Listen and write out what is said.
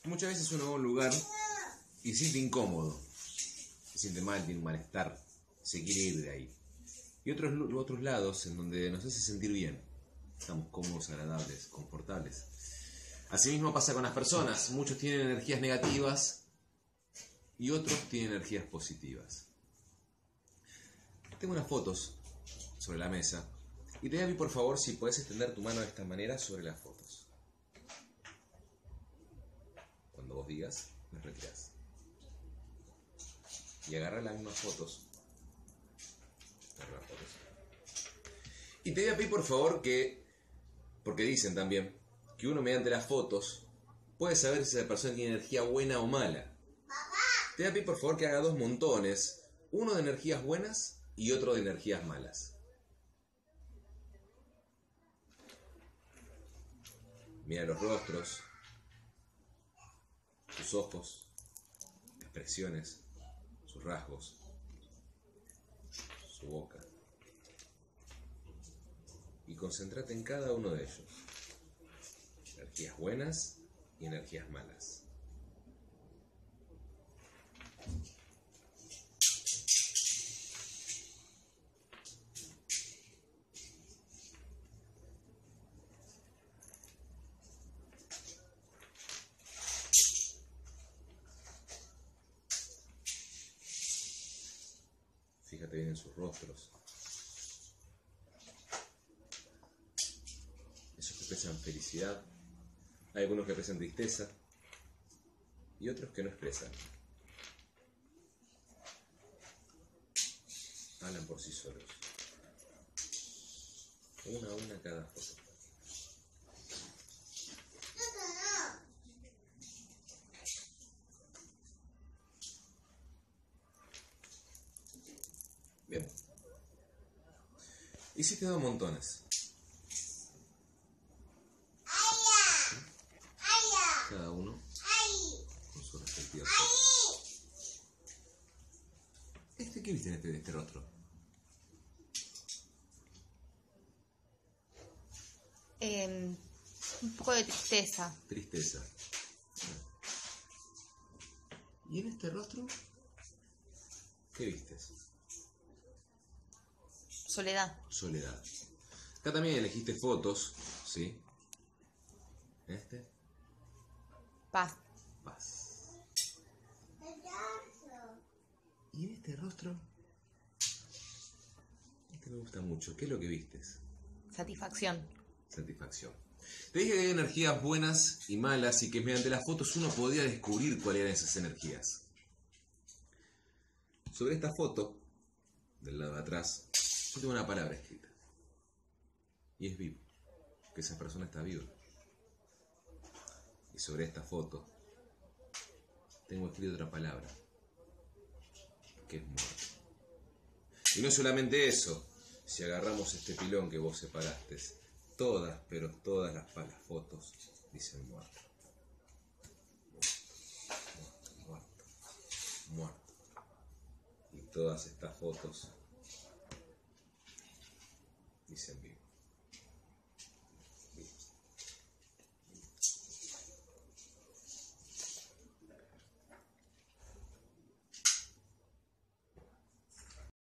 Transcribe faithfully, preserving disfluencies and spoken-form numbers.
Muchas veces uno va a un lugar y se siente incómodo, se siente mal, tiene un malestar, se quiere ir de ahí. Y otros, otros lados en donde nos hace sentir bien, estamos cómodos, agradables, confortables. Asimismo pasa con las personas, muchos tienen energías negativas y otros tienen energías positivas. Tengo unas fotos sobre la mesa y te voy a por favor si puedes extender tu mano de esta manera sobre las fotos. Cuando vos digas, las retirás. Y agarra las mismas fotos. Agarra las fotos. Y te voy a pedir por favor que, porque dicen también, que uno mediante las fotos puede saber si esa persona tiene energía buena o mala. Te voy a pedir por favor que haga dos montones, uno de energías buenas y otro de energías malas. Mira los rostros, sus ojos, expresiones, sus rasgos, su boca. Y concéntrate en cada uno de ellos. Energías buenas y energías malas. Fíjate bien en sus rostros. Esos que expresan felicidad. Hay algunos que expresan tristeza. Y otros que no expresan. Hablan por sí solos. Una a una cada foto. Bien. Hiciste dos montones. Cada uno con su respectiva foto. Este, ¿qué viste en este, este rostro? Eh, un poco de tristeza. Tristeza. ¿Y en este rostro? ¿Qué vistes? Soledad. Soledad. Acá también elegiste fotos, ¿sí? ¿Este? Paz. Paz. ¿Y en este rostro? Este me gusta mucho. ¿Qué es lo que vistes? Satisfacción. Satisfacción. Te dije que hay energías buenas y malas y que mediante las fotos uno podía descubrir cuáles eran esas energías. Sobre esta foto, del lado de atrás, yo tengo una palabra escrita. Y es vivo. Que esa persona está viva. Y sobre esta foto tengo escrita otra palabra. Que es muerte. Y no solamente eso. Si agarramos este pilón que vos separaste, todas, pero todas las, las fotos dicen muerto. Muerto, muerto, muerto. Y todas estas fotos dicen vivo.